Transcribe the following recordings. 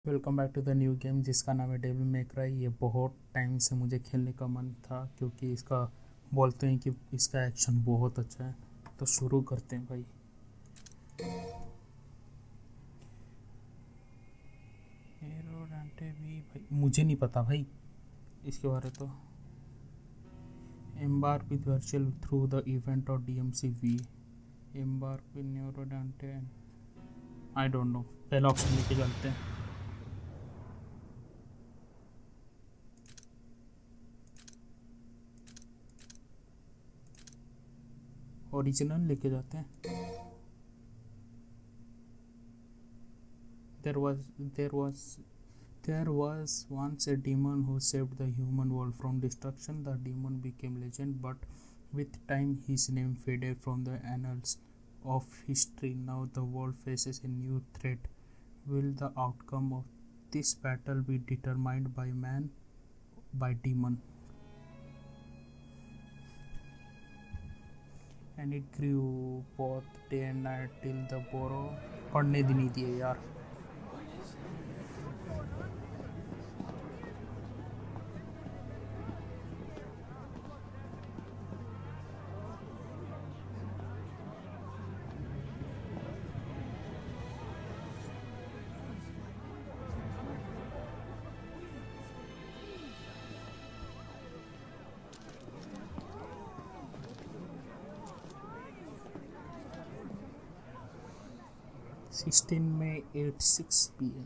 Welcome back to the new game जिसका नाम है डेविल मे क्राई। ये बहुत टाइम से मुझे खेलने का मन था क्योंकि इसका बोलते हैं कि इसका एक्शन बहुत अच्छा है। तो शुरू करते हैं भाई। हीरो डांटे भी भाई मुझे नहीं पता भाई इसके बारे तो। Embark with virtual through the event और DMC V. Embark with Nero Dante I don't know. पहला ऑप्शन लेके चलते हैं। ओरिजिनल लेके जाते हैं। There was there was there was once a demon who saved the human world from destruction. The demon became legend, but with time his name faded from the annals of history. Now the world faces a new threat. Will the outcome of this battle be determined by man, by demon? And it grew both day and night till the borrow पढ़ने दी नहीं दिए यार। 16 May 8:06 p.m.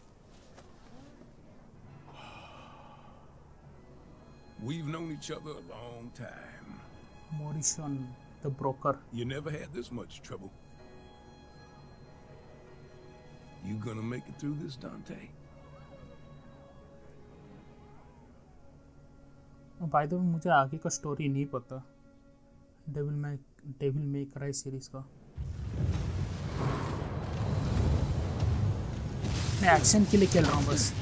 We've known each other a long time. Morrison, the broker. You never had this much trouble. You gonna make it through this, Dante? By the way मुझे आगे का story नहीं पता Devil May Cry series का। मैं action के लिए खेल रहा हूँ बस।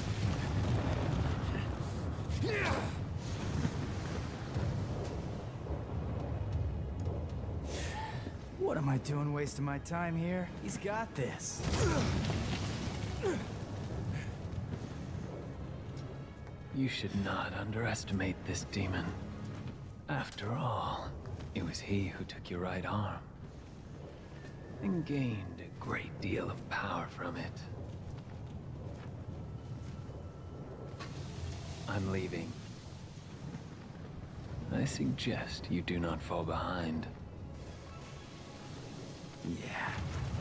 What am I doing wasting my time here? He's got this. You should not underestimate this demon. After all, it was he who took your right arm and gained a great deal of power from it. I'm leaving. I suggest you do not fall behind. Yeah.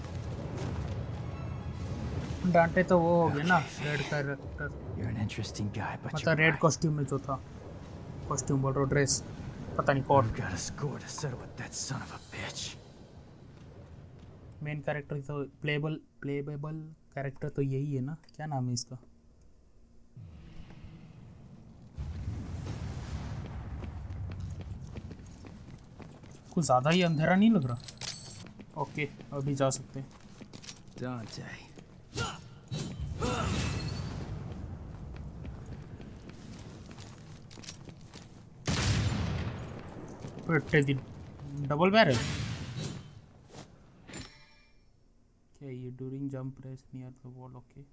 डांटे तो वो हो गया ना red character. You're an interesting guy, but मतलब red costume में जो था। कॉस्ट्यूम बोल रहा हूँ, ड्रेस पता नहीं कौन। I've got a score to settle with that son of a bitch. Main character तो प्लेबल कैरेक्टर तो यही है ना। क्या नाम है इसका? कुछ ज़्यादा ही अंधेरा नहीं लग रहा। ओके अभी जा सकते हैं। Dante. Double barrel. Okay, you during jump press near the wall. Okay.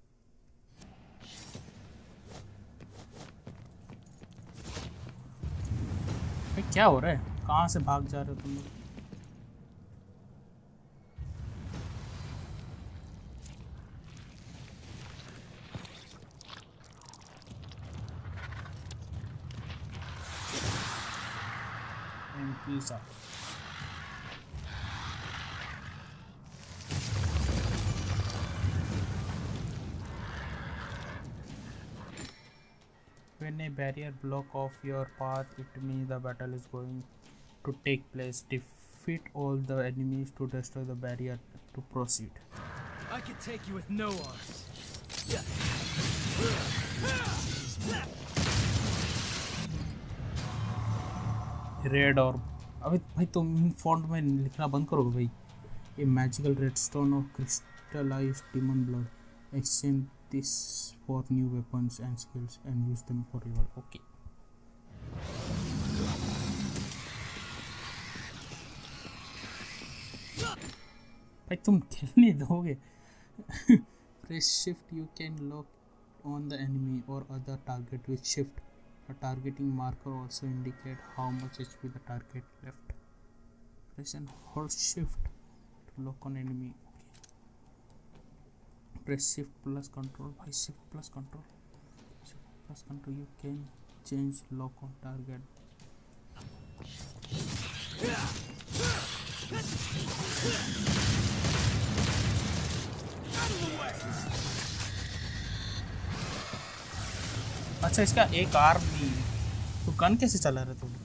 क्या हो रहा है? कहाँ से भाग जा रहे हो तुम लोग? Pizza. When a barrier block off your path, it means the battle is going to take place. Defeat all the enemies to destroy the barrier to proceed. I could take you with no arms. Red और अभी भाई तुम font में लिखना बंद करोगे भाई। A magical redstone of crystallised demon blood exchange this for new weapons and skills and use them for revival. Okay भाई तुम खेलने दोगे? Press shift you can lock on the enemy or other target with shift. A targeting marker also indicates how much HP the target left. Press and hold shift to lock on enemy. Press shift plus control. By shift plus control. Shift plus control you can change lock on target. अच्छा इसका एक arm भी है। तो gun कैसे चला रहा तुम?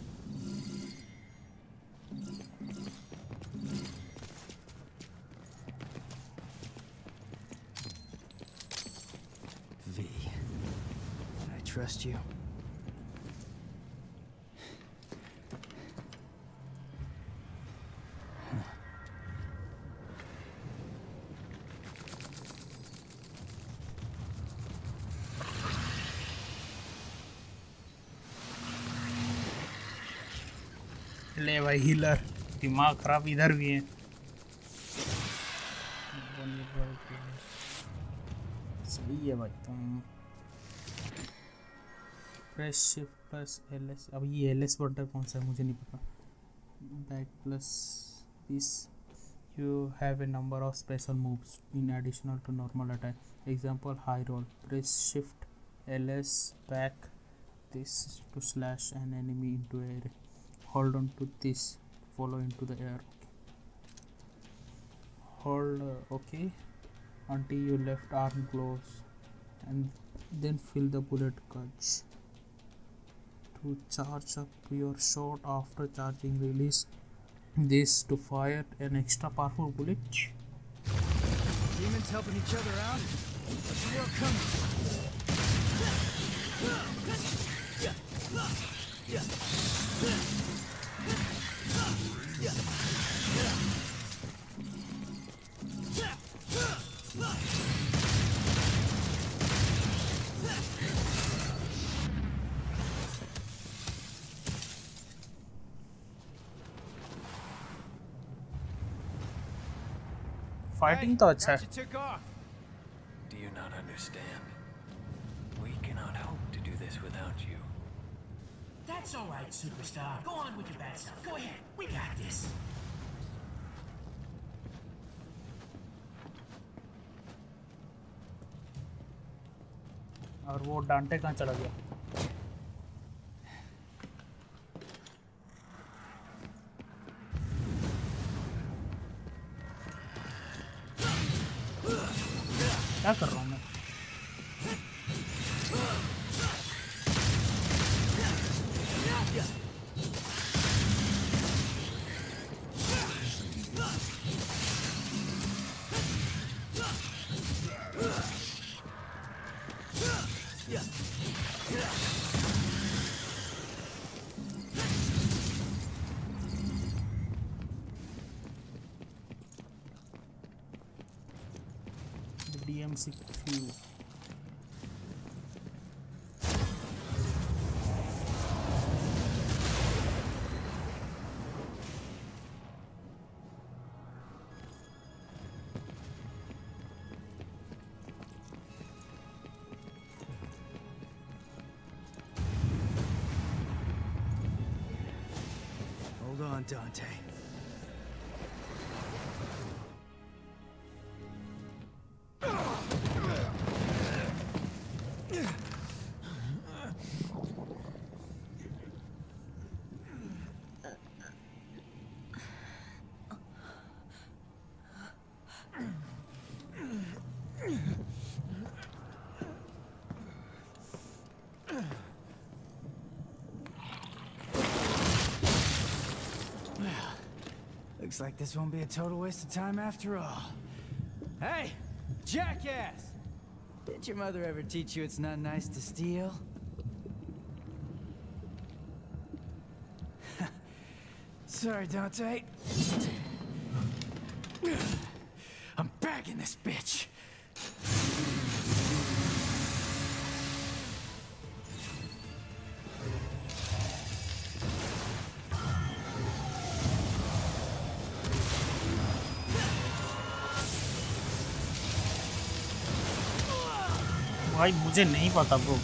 V, I trust you. ले भाई हीलर, दिमाग खराब इधर भी है। सही है भाई तुम। Press shift plus LS। अब ये LS बटन कौन सा है मुझे नहीं पता। Back plus this. You have a number of special moves in additional to normal attack. Example, high roll. Press shift LS back this to slash an enemy into air. Hold on to this, follow into the air. Hold okay until your left arm close, and then fill the bullet gauge. To charge up your shot after charging, release this to fire an extra powerful bullet. Demons helping each other out? What's the world coming? Fighting तो अच्छा है। You took off. Do you not understand? We cannot hope to do this without you. That's all right, superstar. Go on with your bad stuff. Go ahead. We got this. और वो डांटे कहाँ चला गया? क्या कर रहा हूँ मैं? DMC2. Hold on, Dante. Looks like this won't be a total waste of time after all. Hey, jackass! Did your mother ever teach you it's not nice to steal? Sorry, Dante. I'm bagging this bitch. भाई मुझे नहीं पता bro.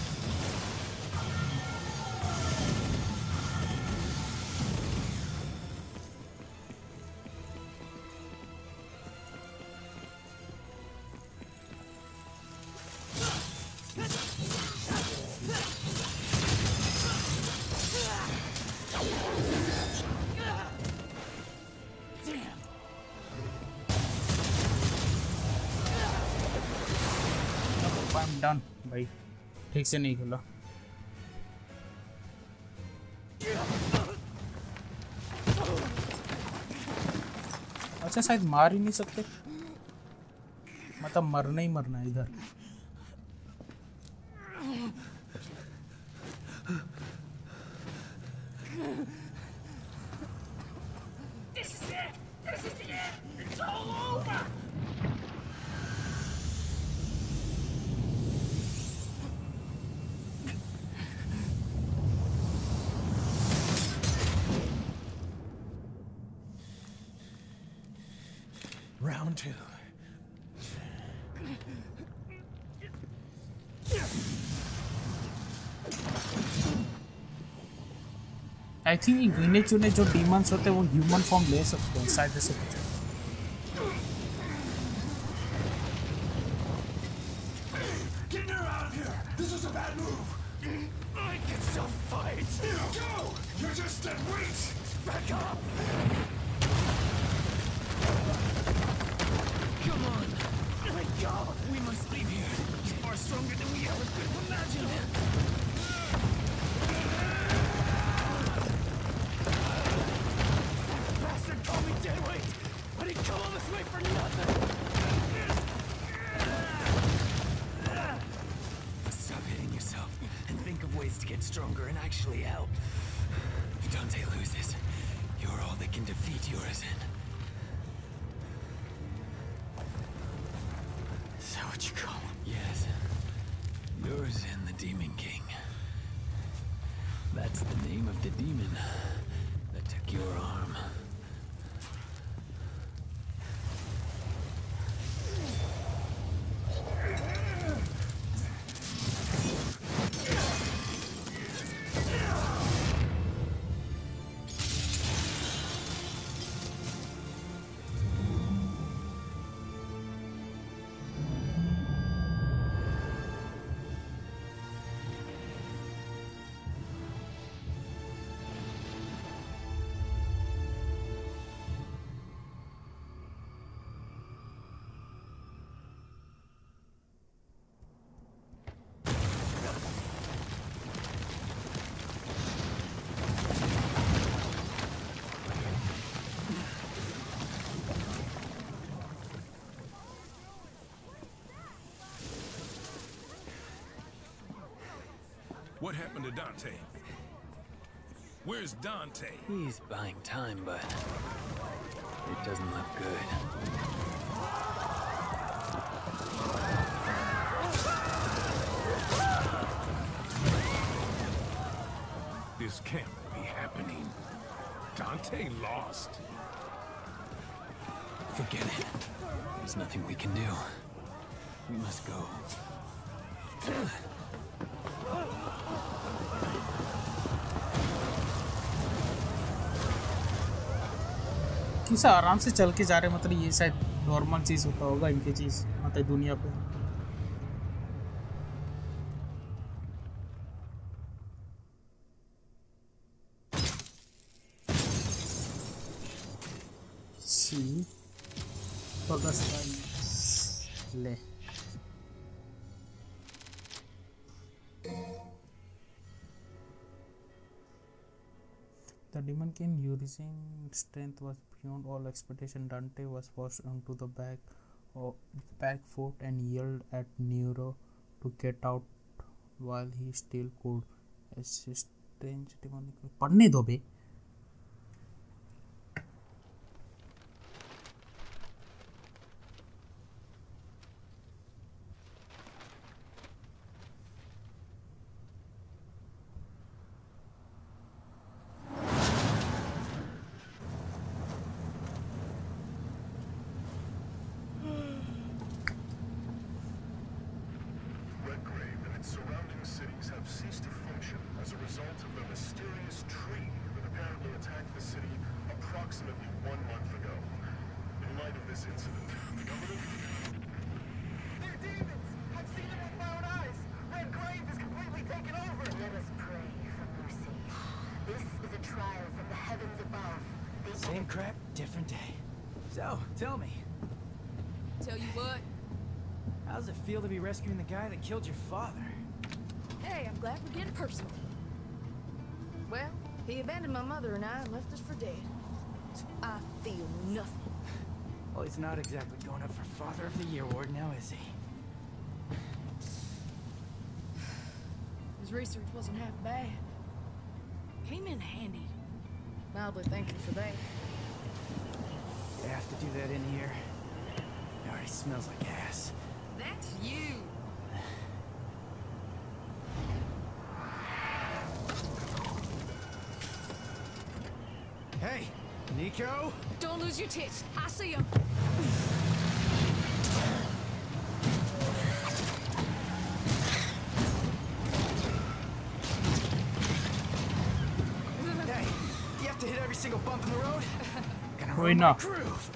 Done भाई, ठीक से नहीं खुला। अच्छा शायद मार ही नहीं सकते, मतलब मरना ही मरना है इधर। Round two. आई थिंक गिने चुने जो डीमंस होते हैं वो ह्यूमन फॉर्म ले सकते हैं शायद, ऐसे कुछ। Get her out of here! This is a bad move! I can still fight! Go! You're just dead weight! Back up! Come on! Let go! We must leave here. He's far stronger than we ever could have imagined. Bastard called me dead weight! I didn't come all this way for nothing! Stop hitting yourself and think of ways to get stronger and actually help. If Dante loses, you're all that can defeat Urizen. Is that what you call him? Yes. Urizen, the Demon King. That's the name of the demon that took your arm. What happened to Dante? Where's Dante? He's buying time, but it doesn't look good. This can't be happening. Dante lost. Forget it. There's nothing we can do. We must go. किसा आराम से चल के जा रहे, मतलब ये शायद नॉर्मल चीज़ होता होगा इनकी चीज़, मतलब दुनिया पे। सी ले The demon king Urizen's strength was beyond all expectation. Dante was forced onto the back foot and yelled at Nero to get out while he still could. A strange demonic. पढ़ने दो बे. Red Grave. different day. So, tell me, Tell you what. how does it feel to be rescuing the guy that killed your father? Hey, I'm glad we're getting personal. Well, he abandoned my mother and I and left us for dead. So I feel nothing. Well, he's not exactly going up for Father of the Year award now, is he? His research wasn't half bad. Came in handy. Mildly thankful for that. They have to do that in here. It already smells like ass. That's you. Hey, Nico? Don't lose your tits. I see him. Hey, you have to hit every single bump in the road? Gonna Why ruin my not? groove.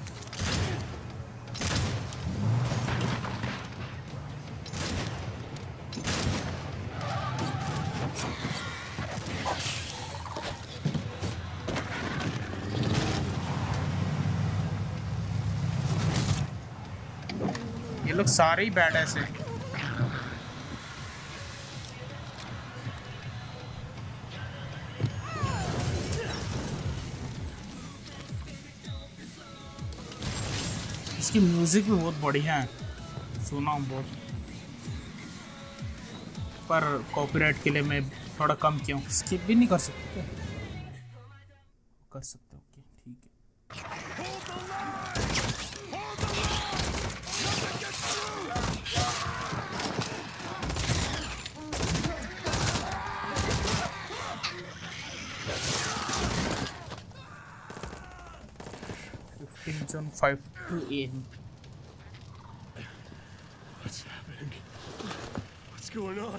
ये लोग सारे ही bad ऐसे इसकी music भी बहुत बढ़िया है सुना हूँ बहुत पर कॉपीराइट के लिए मैं थोड़ा कम किया हूँ स्किप भी नहीं कर सकते क्या कर सकते हो ओके ठीक है on 5 AM. What's happening? What's going on?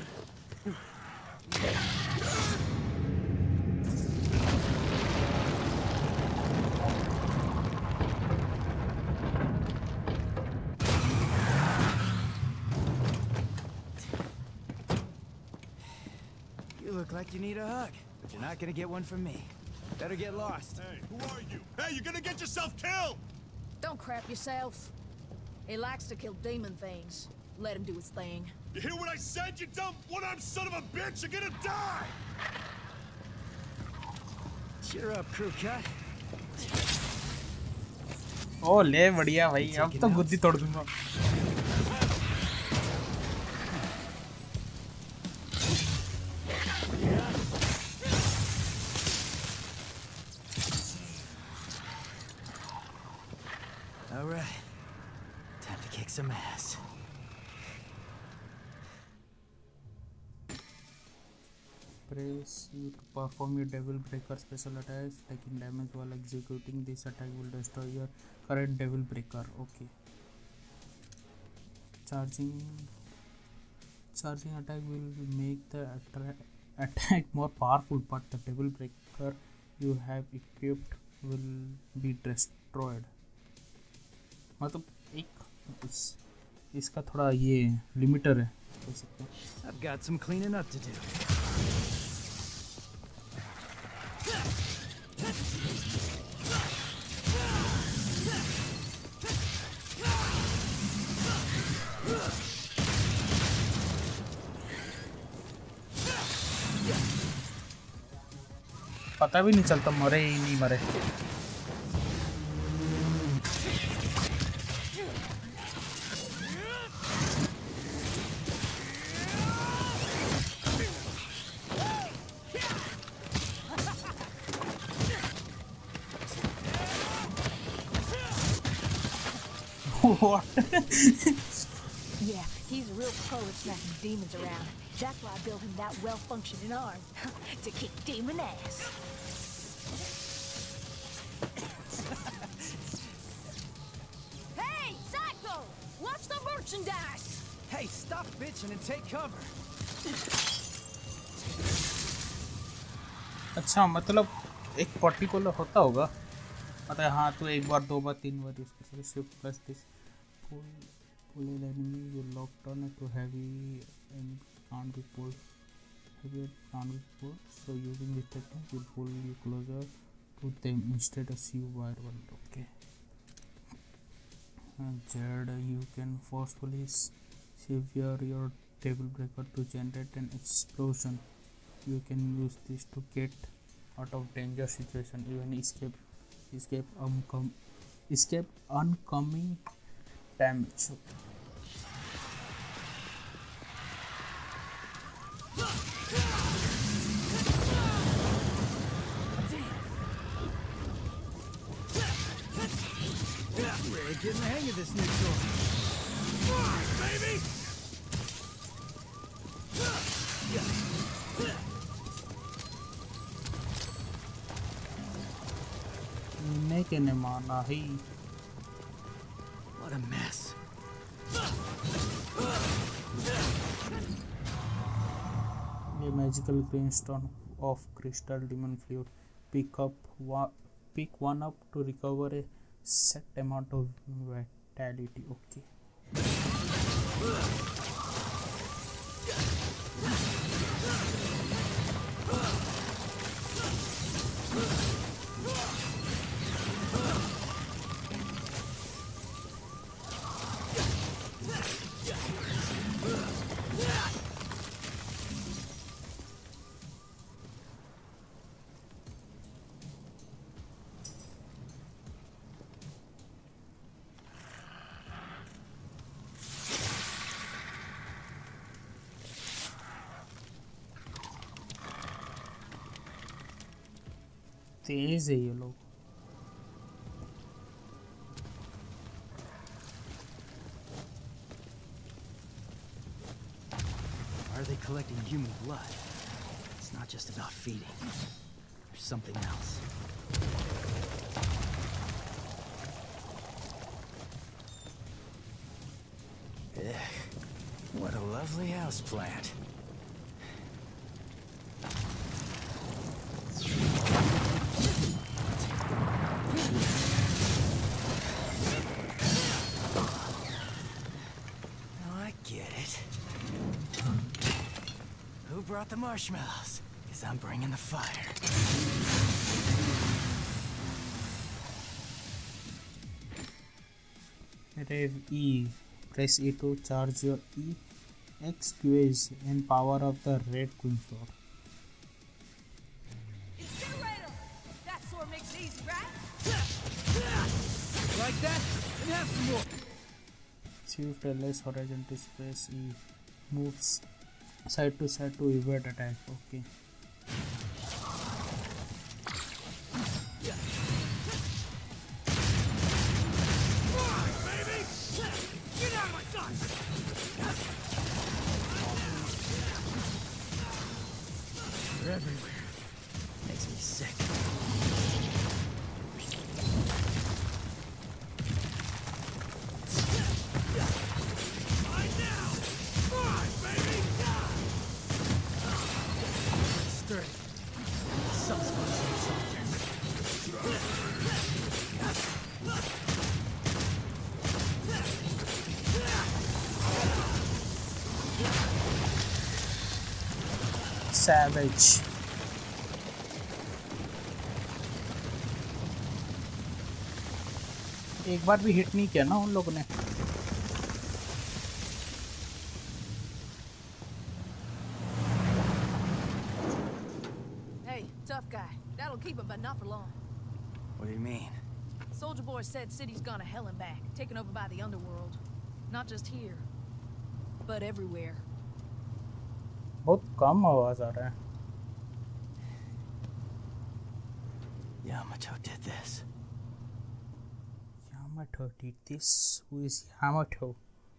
You look like you need a hug, but you're not gonna get one from me. Better get lost. Hey, who are you? Hey, you're gonna get yourself killed! Don't crap yourself. He likes to kill demon things. Let him do his thing. You hear what I said, you dumb one-armed son of a bitch? You're gonna die! Cheer up, crew cut. ओ ले बढ़िया भाई अब तो गुद्दी तोड़ दूंगा All right. Time to kick some ass. Press you to perform your Devil Breaker special attacks, taking damage while executing this attack will destroy your current Devil Breaker. Okay. Charging attack will make the attack more powerful, but the Devil Breaker you have equipped will be destroyed. मतलब एक इसका थोड़ा ये limiter है हो सकता है I've got some cleaning up to do. पता भी नहीं चलता मरे ही नहीं मरे What? Yeah, he's a real pro at smacking demons around. That's why I built him that well-functioning arm. To kick demon ass. Hey, Psycho! Watch the merchandise! Hey, stop bitching and take cover. अच्छा मतलब एक particular होता होगा मतलब हाँ तो एक बार दो बार तीन बार यूज कर सकते shift plus this pull the enemy you lock turn to heavy and can't be pulled heavy can't be pulled so using this technique will pull you closer to shoot them instead of you wire one. Okay. Jared, you can forcefully severe your table breaker to generate an explosion. You can use this to get out of danger situation, even escape oncoming damage. Really getting the hang of this new toy. Come on, baby! Making him on What a mess. A magical green stone of crystal demon fluid. Pick one up to recover a set amount of vitality. Okay. तेज है ये लोग. Why are they collecting human blood? It's not just about feeding. There's something else. Ugh, what a lovely houseplant. Brought the marshmallows, because I'm bringing the fire. Rev E. Press E to charge your E. X-Quiz and power of the Red Queen Sword. Incinerator! That sword makes it easy, right? Like that? And have some more. Shift LS horizontal space E. Moves side to evade attack. Okay. They're everywhere. Makes me sick. Savage. एक बार भी hit नहीं किया ना उन लोगों ने. Hey, tough guy. That'll keep him, but not for long. What do you mean? Soldier Boy said city's gone to hell and back, taken over by the underworld. Not just here, but everywhere. बहुत कम आवाज आ रहा है. Yamato did this. Yamato did this? Who is Yamato?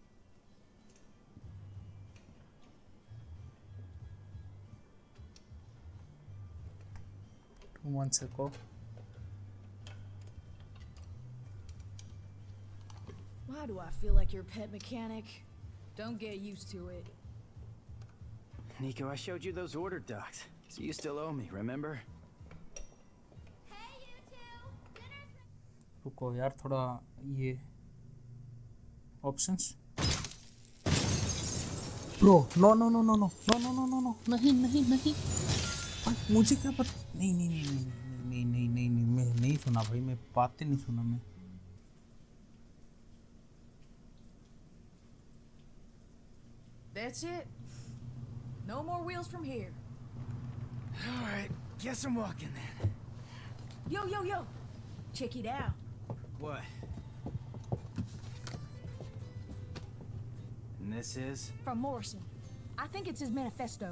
2 months ago. Why do I feel like your pet mechanic? Don't get used to it. Nico, I showed you those order docs, so you still owe me, remember? रुको यार थोड़ा ये options. Bro, no नहीं मुझे क्या पता. नहीं नहीं सुना भाई, मैं बातें नहीं सुना मैं। That's it. No more wheels from here. All right, guess I'm walking then. Yo, yo, yo. Check it out. What? And this is? From Morrison. I think it's his manifesto.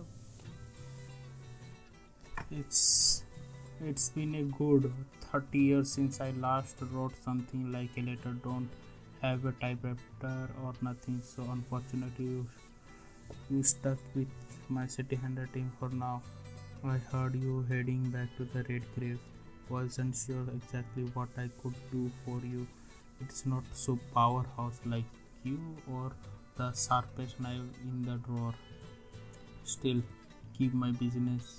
It's been a good 30 years since I last wrote something like a letter. Don't have a typewriter or nothing, so unfortunately you stuck with my city handwriting for now. I heard you heading back to the Red Grave. Wasn't sure exactly what I could do for you. It's not so powerhouse like you or the sharpest knife in the drawer. Still, keep my business.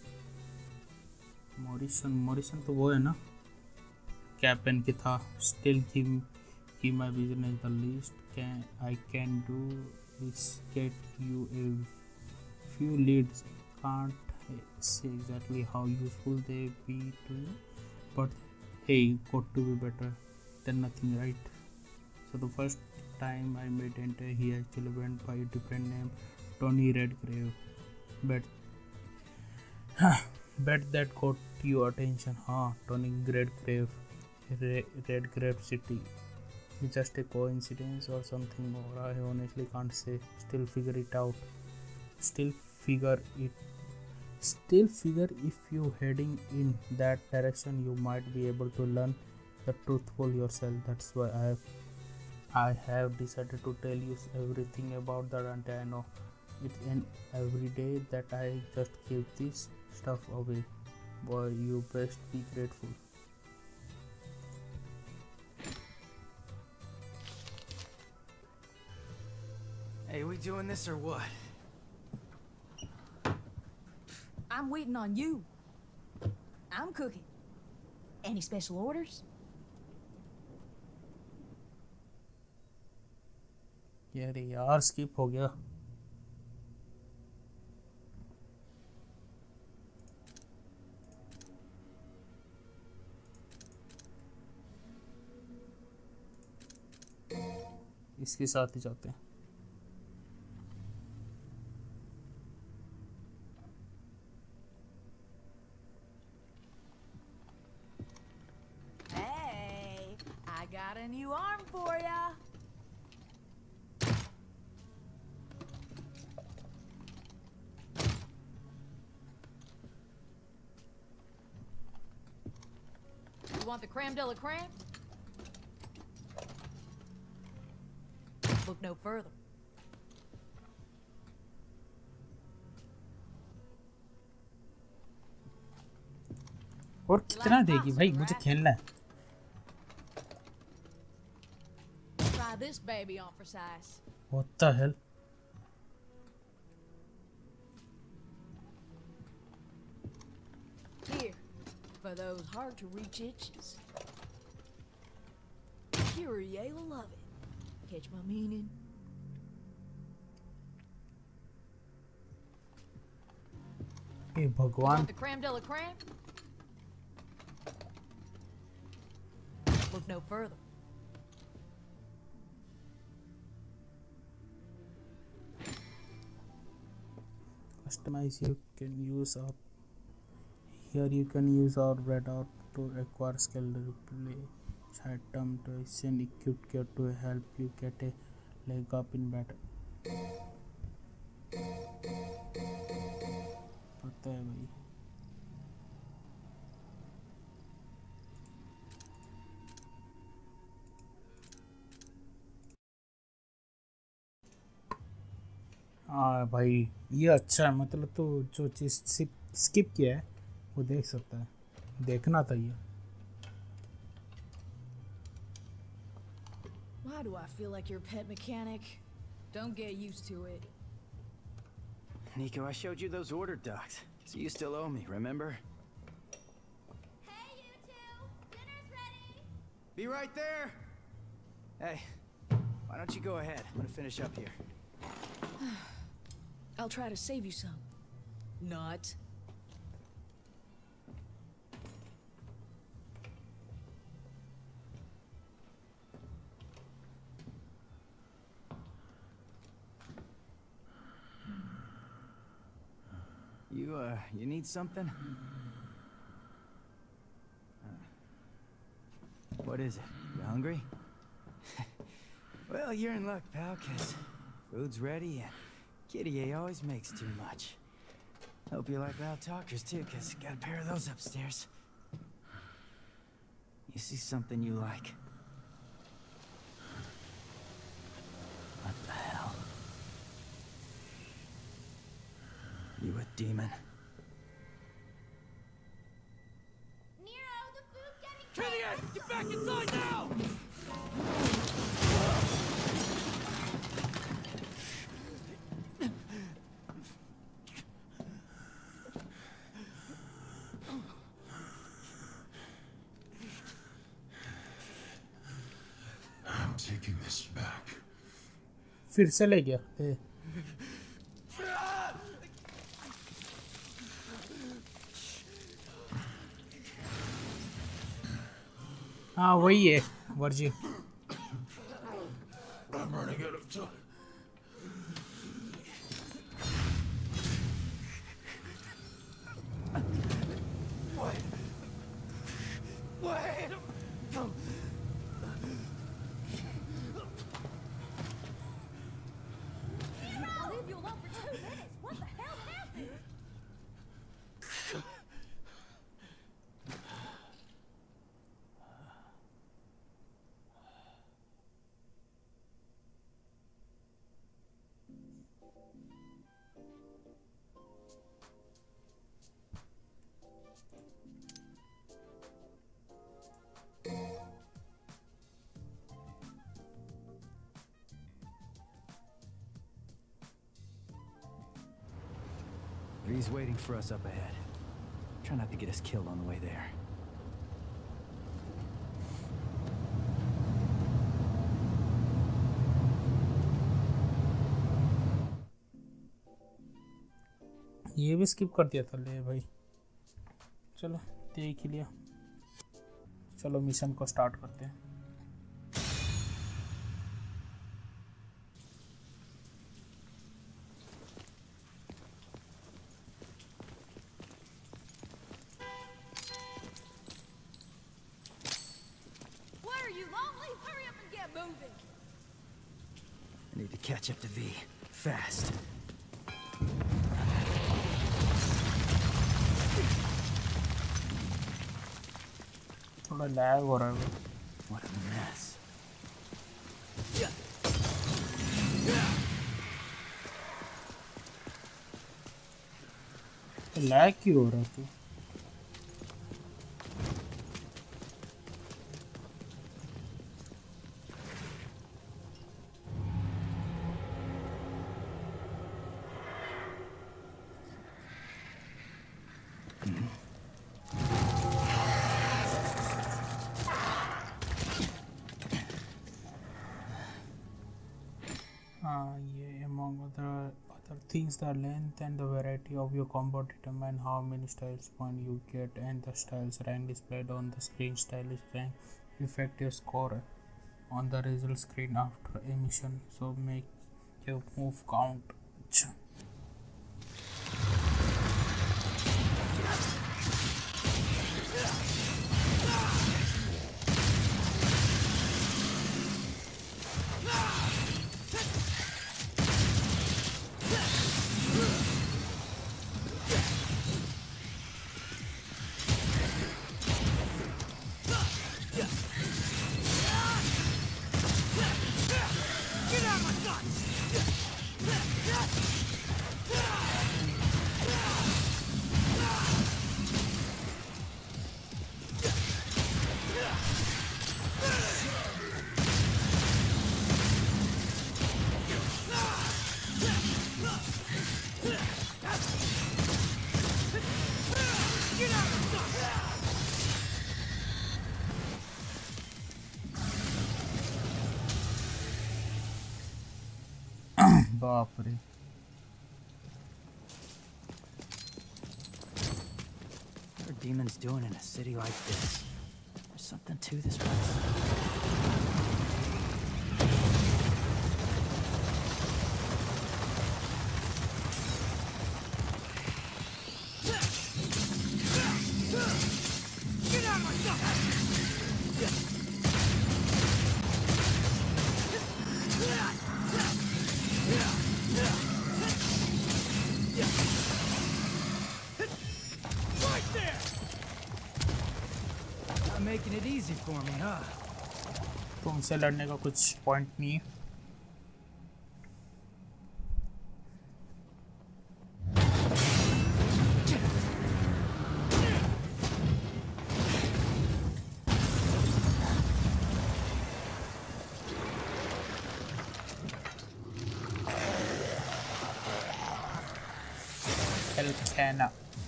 Morrison तो वो है ना, cap pen के था। Still keep my business. The least I can do is get you a few leads. Can't say exactly how useful they be to you, but hey, got to be better than nothing, right? So the first time I met Enter, he actually went by a different name, Tony Redgrave. Bet that got your attention, huh? Tony Redgrave, Redgrave City. It's just a coincidence or something more. I honestly can't say. Still figure if you heading in that direction, you might be able to learn the truthful yourself. That's why I have decided to tell you everything about the Dante I know. It's an every day that I just give this stuff away. Boy, you best be grateful. Hey, we doing this or what? I'm waiting on you. I'm cooking. Any special orders? यार skip हो गया। इसके साथ ही जाते हैं। Hey, I got a new arm for ya. You want the creme de la creme? Look no further. और कितना देगी भाई, मुझे खेलना है। Try this baby on for size. What the hell? Here, for those hard to reach itches. Kyrie will love it. Catch my meaning? हे भगवान। The creme de la creme? Look no further. Customize. You can use our here. You can use our radar to acquire skill replay item to send equipped gear to help you get a leg up in battle. पता है भाई। हाँ भाई, ये अच्छा है। मतलब तो जो चीज़ स्किप किया है वो देख सकता है, देखना था ये। Why do I feel like your pet mechanic? Don't get used to it. Nico, I showed you those order docs, so you still owe me, remember? Hey, you two! Dinner's ready! Be right there! Hey, why don't you go ahead? I'm gonna finish up here. I'll try to save you some. Not. You need something? What is it? You hungry? Well, you're in luck, pal, 'cause food's ready and Kitty A always makes too much. Hope you like loud talkers, too, 'cause got a pair of those upstairs. You see something you like? What the hell? You a demon? Nero, the food's getting Kitty A! Get back inside now! I'm taking this back. फिर से ले गया हाँ वही है वर्जी I'm running out of time. I'll leave you alone for 2 minutes. What the hell happened? V's waiting for us up ahead. Try not to get us killed on the way there. ये भी skip कर दिया था ले भाई चलो देख ही लिया चलो मिशन को स्टार्ट करते हैं What are you, lonely? Hurry up and get moving. I need to catch up to V. Fast. थोड़ा लैग हो रहा है What a mess. लैग क्यों हो रहा है among other things, the length and the variety of your combo determine how many styles point you get, and the styles rank displayed on the screen. Stylish rank affect your score on the result screen after a mission, so make your move count. बाप रे What are demons doing in a city like this? There's something to this place. making it easy for me, huh? तुमसे लड़ने का कुछ point नहीं है. Elkanah.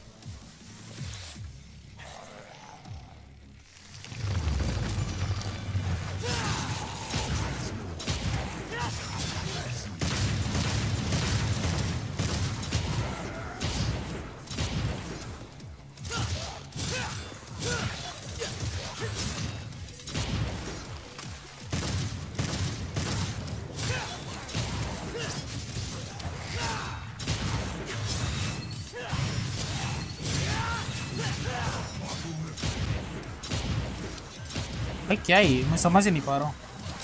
भाई क्या है ये? मैं समझ ही नहीं पा रहा हूँ.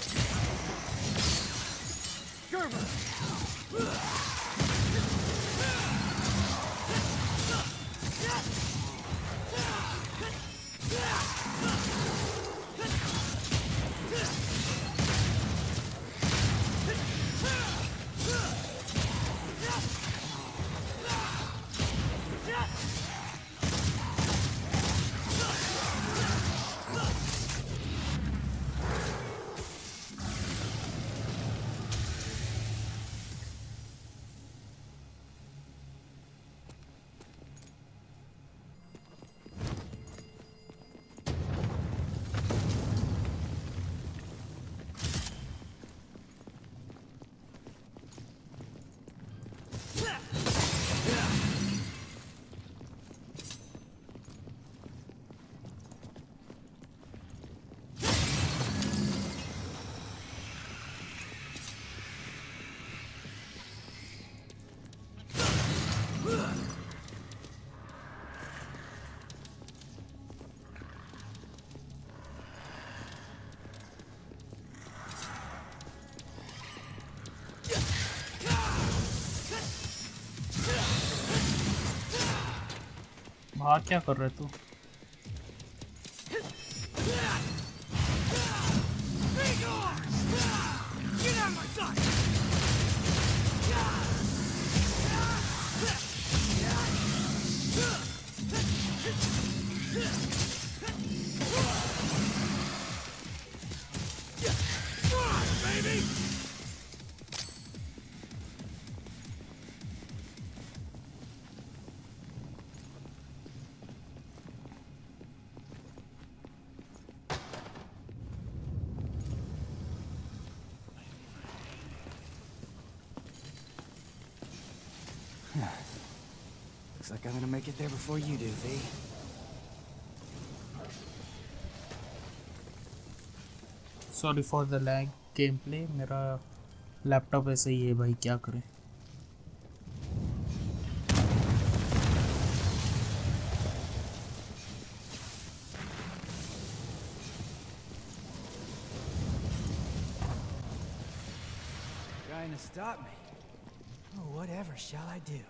बाहर क्या कर रहे तू? Looks like I'm gonna make it there before you do, V. Sorry for the lag gameplay. मेरा लैपटॉप ऐसे ही है भाई, क्या करें. Trying to stop me. Oh, whatever shall I do?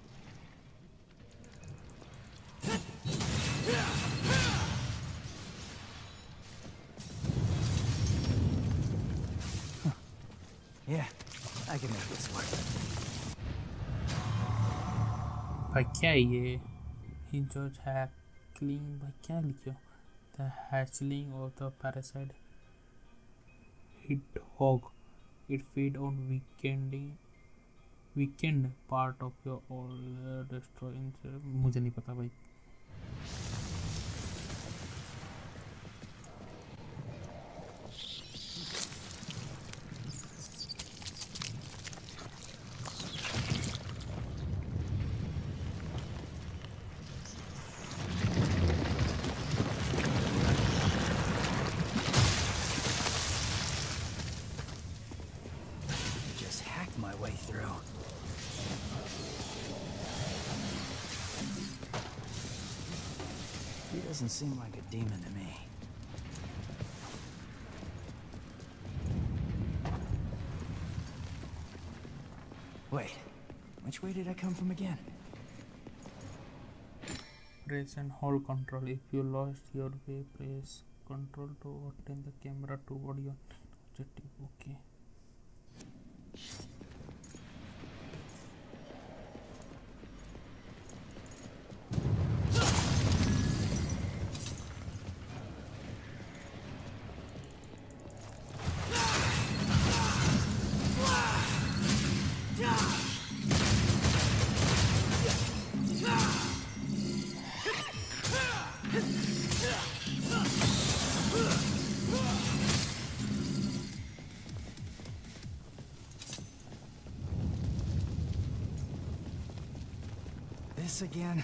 Yeah, I can make this work. भाई क्या है ये? Hinge hackling भाई क्या लिखा? The hatchling of the parasite hedgehog. It feed on weekend part of your all destroying. मुझे नहीं पता भाई. Doesn't seem like a demon to me. Wait, which way did I come from again? Press and hold control. If you lost your way, press control to obtain the camera toward your objective. Okay. This again?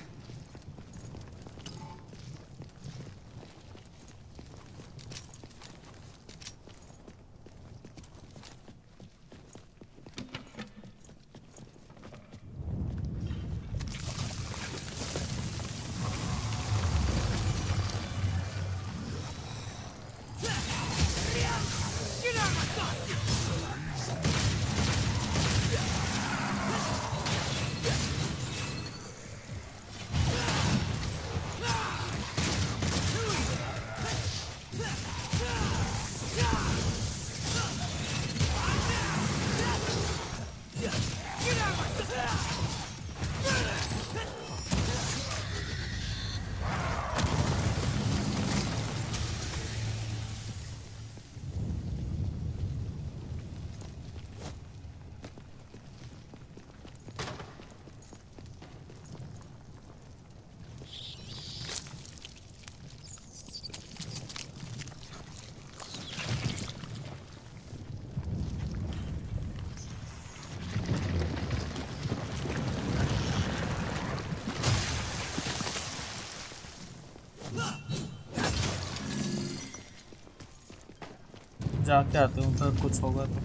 जाके आते हैं उधर कुछ होगा तो।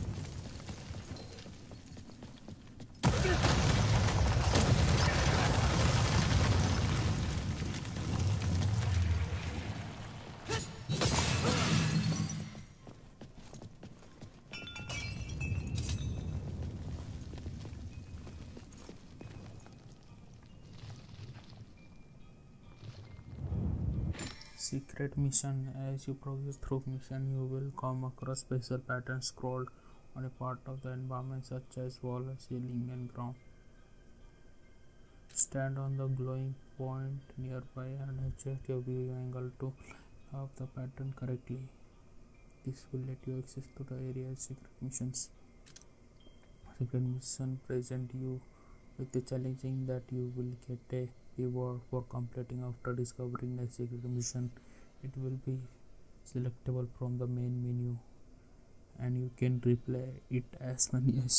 Secret mission. As you progress through mission, you will come across special patterns scrolled on a part of the environment, such as wall, ceiling, and ground. Stand on the glowing point nearby and adjust your view angle to have the pattern correctly. This will let you access to the area's secret missions. Secret mission present you with the challenging that you will get a reward for completing. After discovering a secret mission, it will be selectable from the main menu and you can replay it as many as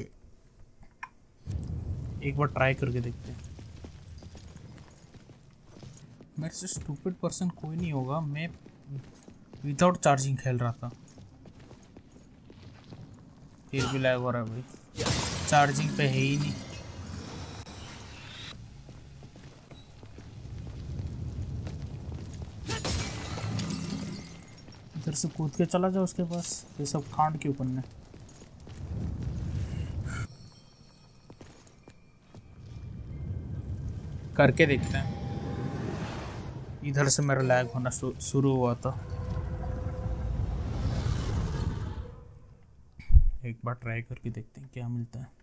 एक बार try करके देखते हैं। मेरे से stupid person कोई नहीं होगा, मैं विदाउट चार्जिंग खेल रहा था, फिर भी लैग हो रहा है भाई, चार्जिंग पे है ही नहीं। इधर से कूद के चला जाओ उसके पास, ये सब कांड क्यों करना है। करके देखते हैं। इधर से मेरा लैग होना शुरू हुआ था। एक बार ट्राई करके देखते हैं क्या मिलता है।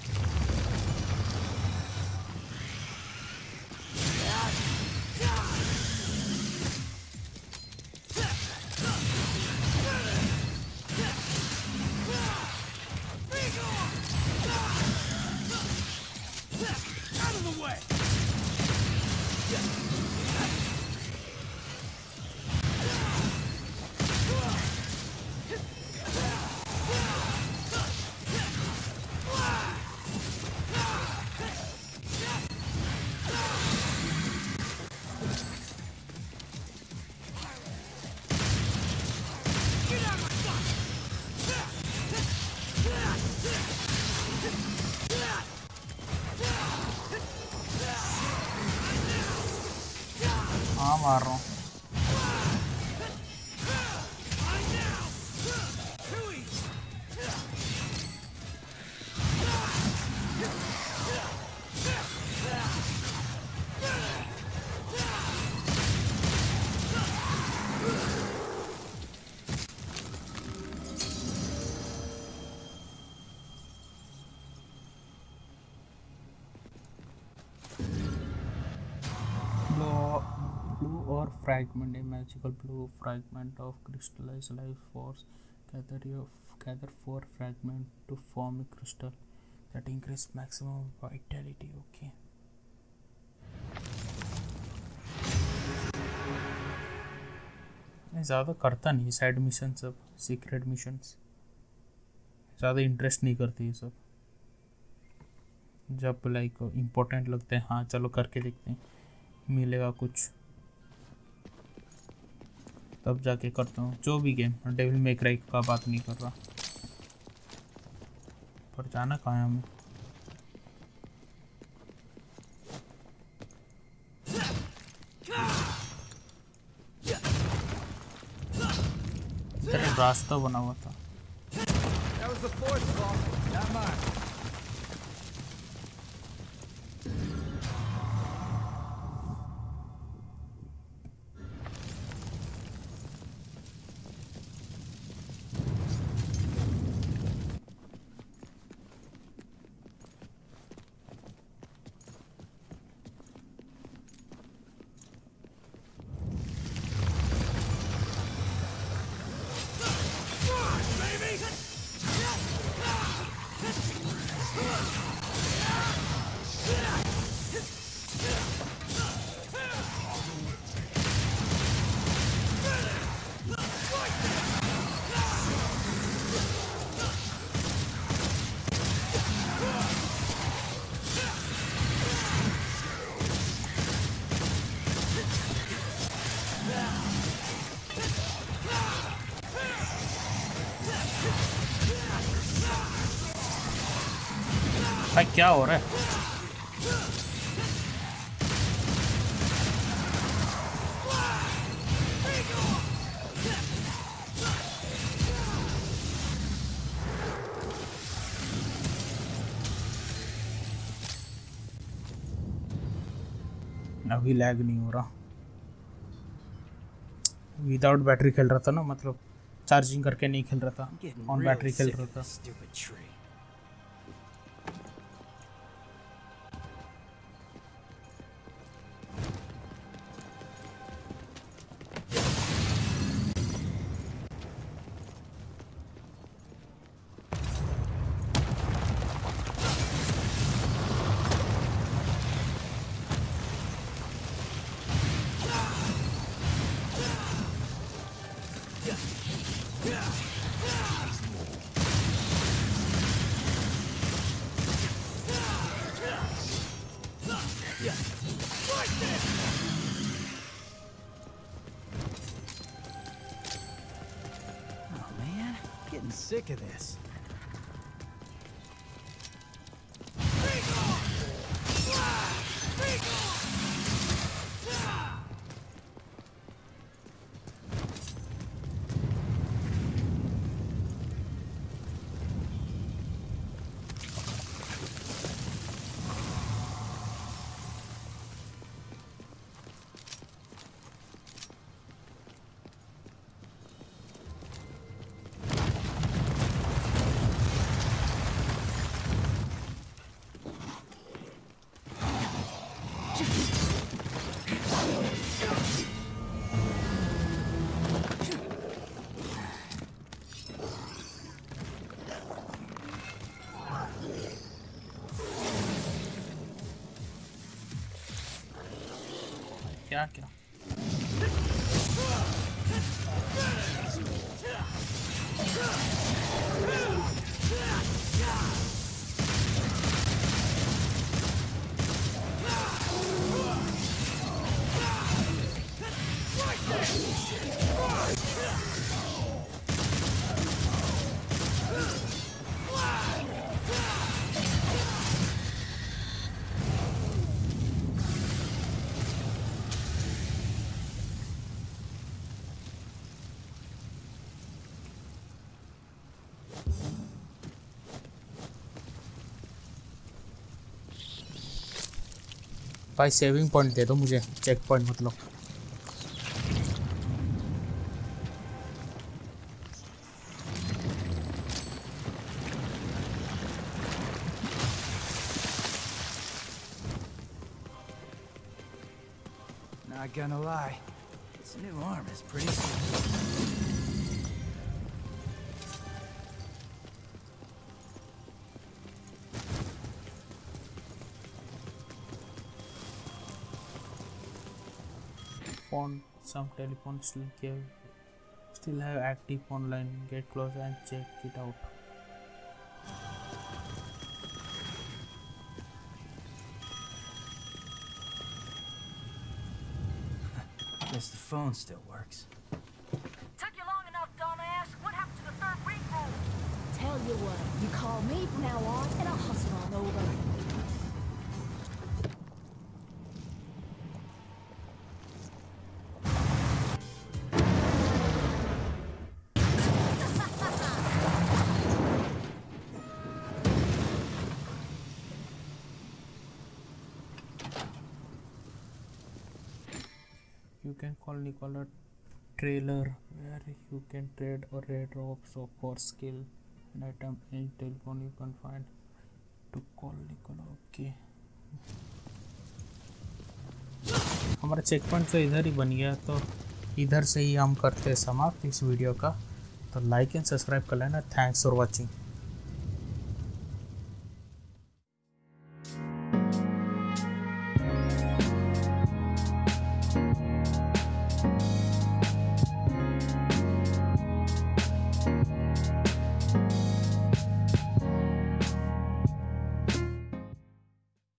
हाँ मार रहा हूँ। or fragment, a magical blue fragment of crystallized life force. Gather 4 fragments to form a crystal that increase maximum vitality. Okay. ज़्यादा करता नहीं साइड मिशन, सब सीक्रेट मिशंस ज़्यादा इंटरेस्ट नहीं करती ये सब। जब लाइक इम्पोर्टेंट लगते हैं, हाँ चलो करके देखते हैं, मिलेगा कुछ तब जाके करता हूँ। जो भी गेम, डेविल मे क्राई का बात नहीं कर रहा। पर जाना कहाँ है हमें? तेरा रास्ता बना हुआ था। That was the Ford's fault, not mine. भाई क्या हो रहा है? अभी लैग नहीं हो रहा। विदाउट बैटरी खेल रहा था ना, मतलब चार्जिंग करके नहीं खेल रहा था, ऑन बैटरी खेल रहा था। Sick of this. क्या क्या भाई सेविंग पॉइंट दे दो मुझे, चेक पॉइंट मतलब। Not gonna lie, This new arm is pretty sweet. Found some telephones still have active online. Get close and check it out. Guess the phone still works. Took you long enough, dumbass. What happened to the third ring roll? Tell you what, you call me from now on, and I'll hustle on over. You can call Nicola trailer where you can trade or rare drops for skill and item. In telephone you can find to call Nicola. Okay, हमारा checkpoint तो इधर ही बन गया, तो इधर से ही हम करते हैं समाप्त इस वीडियो का। तो लाइक एंड सब्सक्राइब कर लेना। Thanks for watching.